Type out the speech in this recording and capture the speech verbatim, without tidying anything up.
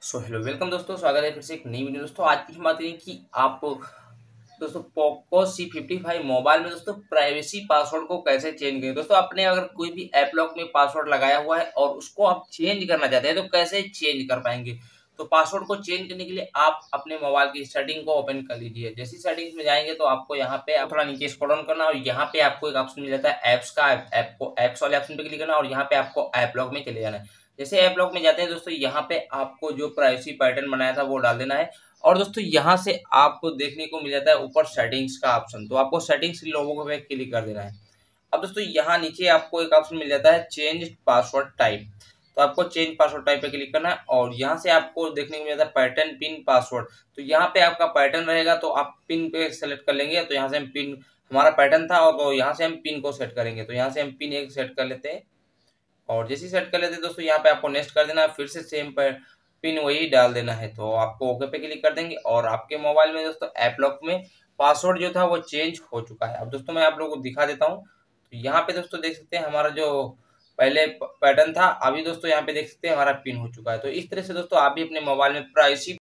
So hello welcome दोस्तों, स्वागत है फिर से एक नई वीडियो। दोस्तों आज की हम बात करेंगे कि आप दोस्तों Poco C fifty five mobile में दोस्तों प्राइवेसी पासवर्ड को कैसे चेंज करें। दोस्तों आपने अगर कोई भी ऐप लॉक में पासवर्ड लगाया हुआ है और उसको आप चेंज करना चाहते हैं तो कैसे चेंज कर पाएंगे। तो पासवर्ड को चेंज करने के लिए आप अपने मोबाइल की सेटिंग को ओपन कर लीजिए। जैसी सेटिंग्स में जाएंगे तो आपको यहाँ पे थोड़ा नीचे स्क्रॉल डाउन करना और यहाँ पे आपको एक ऑप्शन मिल जाता है ऐप्स का। ऐप को ऐप्स वाले ऑप्शन पे क्लिक करना और यहाँ पे आपको ऐप लॉक में चले जाना है। जैसे ऐप लॉक में जाते हैं दोस्तों, यहाँ पे आपको जो प्राइवेसी पैटर्न बनाया था वो डाल देना है। और दोस्तों यहाँ से आपको देखने को मिल जाता है ऊपर सेटिंग्स का ऑप्शन, तो आपको सेटिंग्स लोगों पे क्लिक कर देना है। अब दोस्तों यहाँ नीचे आपको एक ऑप्शन मिल जाता है चेंज पासवर्ड टाइप, तो आपको चेंज पासवर्ड टाइप पे क्लिक करना है और यहाँ से आपको देखने को मिल जाता है पैटर्न पिन पासवर्ड। तो यहाँ पे आपका पैटर्न रहेगा तो आप पिन पे सेलेक्ट कर लेंगे। तो यहाँ से हम पिन, हमारा पैटर्न था और तो यहाँ से हम पिन को सेट करेंगे। तो यहाँ से हम पिन एक सेट कर लेते हैं और जैसे ही सेट कर लेते हैं दोस्तों यहाँ पे आपको नेक्स्ट कर देना है, फिर से सेम पिन वही डाल देना है। तो आपको ओके पे क्लिक कर देंगे और आपके मोबाइल में दोस्तों ऐप लॉक में पासवर्ड जो था वो चेंज हो चुका है। अब दोस्तों मैं आप लोगों को दिखा देता हूँ। तो यहाँ पे दोस्तों देख सकते हैं हमारा जो पहले पैटर्न था, अभी दोस्तों यहाँ पे देख सकते हैं हमारा पिन हो चुका है। तो इस तरह से दोस्तों आप भी अपने मोबाइल में प्राइवेसी